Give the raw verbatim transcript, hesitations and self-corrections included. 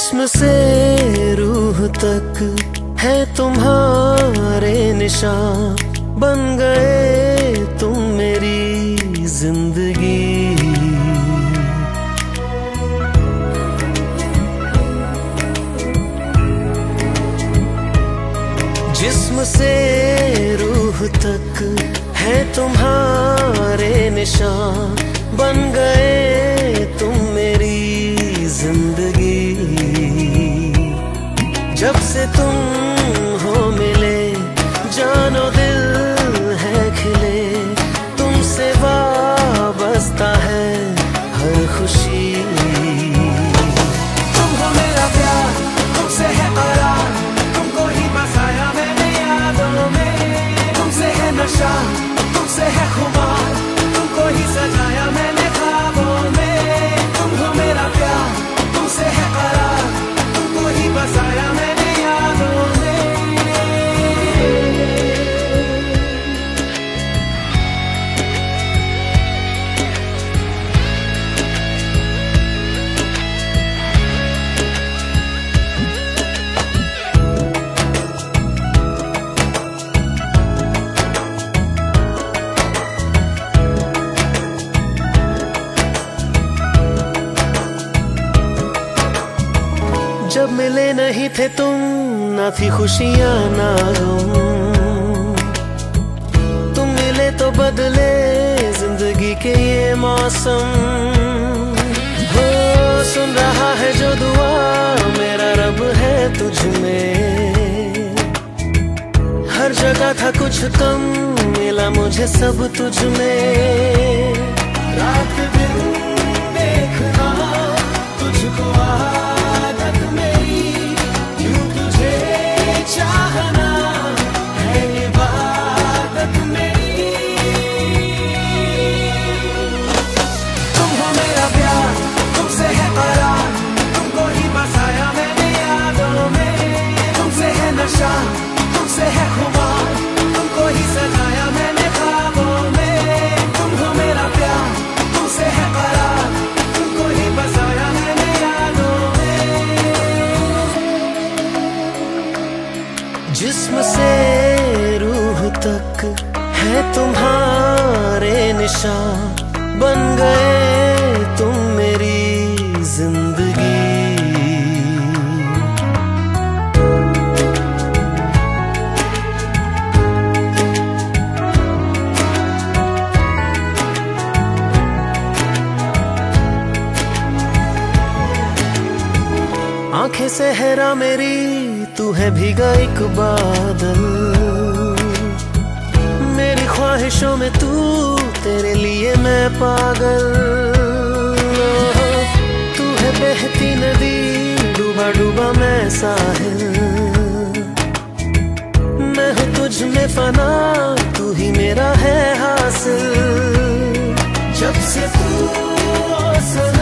जिस्म से रूह तक है तुम्हारे निशान, बन गए तुम मेरी जिंदगी। जिस्म से रूह तक है तुम्हारे निशान, बन गए तुम मेरी जिंदगी। जब से तुम हो मिले जानो दिल है खिले, तुमसे वाबस्ता है हर खुशी। तुम हो मेरा प्यार, तुमसे है करार, तुमको ही बसाया मैंने यादों में। तुमसे है नशा, तुमसे है खुमार, तुमको ही सजाया मैंने ख्वाबों में। तुम हो मेरा प्यार, तुमसे है करार, तुमको ही बसाया मैंने यादों में। जब मिले नहीं थे तुम, ना थी खुशियाँ ना गम। तुम मिले तो बदले जिंदगी के ये मौसम। हो सुन रहा है जो दुआ, मेरा रब है तुझ में। हर जगह था कुछ कम, मिला मुझे सब तुझ में। रात दिन देखना तुझको आदत मेरी, यूं तुझे चाहना है इबादत मेरी। तुम हो मेरा प्यार, तुमसे है करार, तुमको ही बसाया मैंने यादों में। तुमसे है नशा, तुमसे है खुमार, तुमको ही सजाया मैंने ख्वाबों में। तुम हो मेरा प्यार, तुमसे है करार, तुमको ही बसाया मैंने यादों में। जिस्म से रूह तक है तुम्हारे निशान, बन गए तुम मेरी जिंदगी। आंखें सहरा मेरी, तू है भीगा एक बादल। मेरी ख्वाहिशों में तू, तेरे लिए मैं पागल। तू है बहती नदी, डूबा डूबा मैं साहिल। मैं हूँ तुझ में फना, तू ही मेरा है हासिल। जब से तू